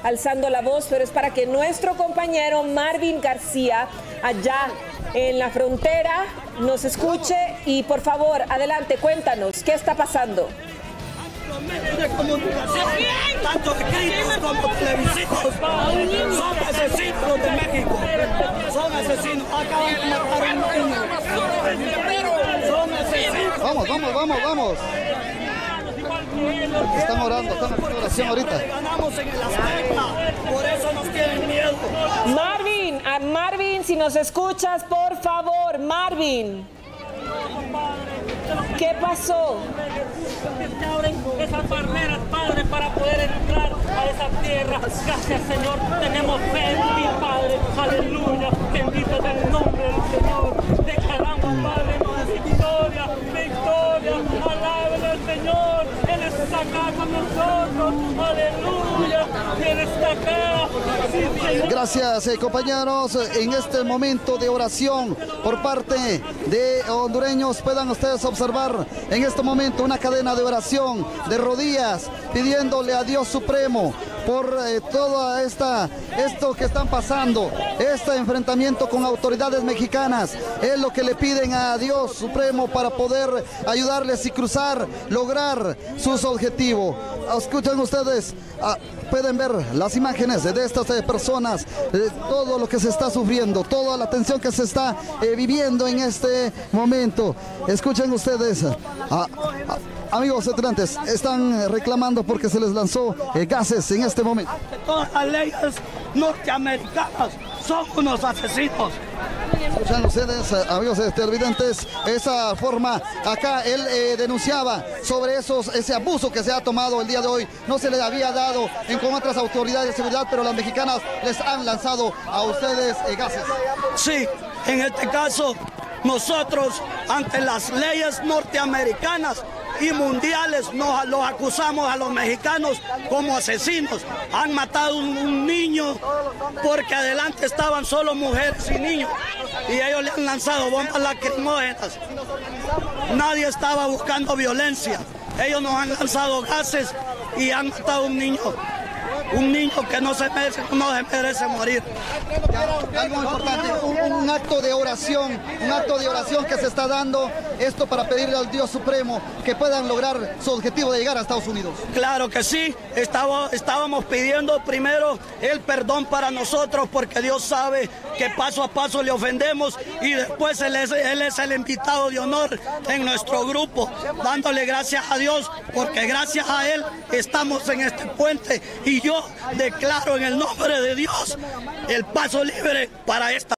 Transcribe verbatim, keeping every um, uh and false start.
alzando la voz, pero es para que nuestro compañero Marvin García, allá en la frontera, nos escuche y por favor, adelante, cuéntanos, ¿qué está pasando? Los medios de comunicación, tanto escritos como televisivos, son asesinos los de México. Son asesinos. Acaban de matar a un niño. Son asesinos. Vamos, vamos, vamos, vamos. Están orando, están haciendo oración ahorita. Ganamos en el Azteca, por eso nos tienen miedo. Marvin, a Marvin, si nos escuchas, por favor, Marvin. ¿Qué pasó? Que abren esas barreras, Padre, para poder entrar a esa tierra. Gracias, Señor. Tenemos fe en ti, Padre. Aleluya. Bendito es el nombre del Señor. Declaramos, Padre, victoria, victoria. Alaben al Señor. Él está acá con nosotros. Aleluya. Él está acá. Sí, Señor. Gracias, eh, compañeros. En este momento de oración por parte de hondureños, puedan ustedes observar en este momento una cadena de oración de rodillas, pidiéndole a Dios Supremo por eh, toda esta, esto que están pasando, este enfrentamiento con autoridades mexicanas. Es lo que le piden a Dios Supremo para poder ayudarles y cruzar, lograr sus objetivos. Escuchen ustedes, ah, pueden ver las imágenes de estas eh, personas, eh, todo lo que se está sufriendo, toda la tensión que se está eh, viviendo en este momento. Escuchen ustedes, ah, ah, amigos estudiantes, están reclamando porque se les lanzó eh, gases en este momento. Todas las leyes norteamericanas son unos asesinos. Escuchan ustedes, amigos televidentes, esa forma, acá él eh, denunciaba sobre esos, ese abuso que se ha tomado el día de hoy. No se le había dado en con otras autoridades de seguridad, pero las mexicanas les han lanzado a ustedes eh, gases. Sí, en este caso, nosotros ante las leyes norteamericanas y mundiales nos los acusamos a los mexicanos como asesinos. Han matado un, un niño porque adelante estaban solo mujeres y niños y ellos le han lanzado bombas lacrimógenas. Nadie estaba buscando violencia. Ellos nos han lanzado gases y han matado a un niño. Un niño que no se merece, no se merece morir. Algo importante, un, un acto de oración, un acto de oración que se está dando, esto para pedirle al Dios Supremo que puedan lograr su objetivo de llegar a Estados Unidos. Claro que sí, Estaba, estábamos pidiendo primero el perdón para nosotros porque Dios sabe que paso a paso le ofendemos y después Él es, él es el invitado de honor en nuestro grupo, dándole gracias a Dios porque gracias a Él estamos en este puente y yo declaro en el nombre de Dios el paso libre para esta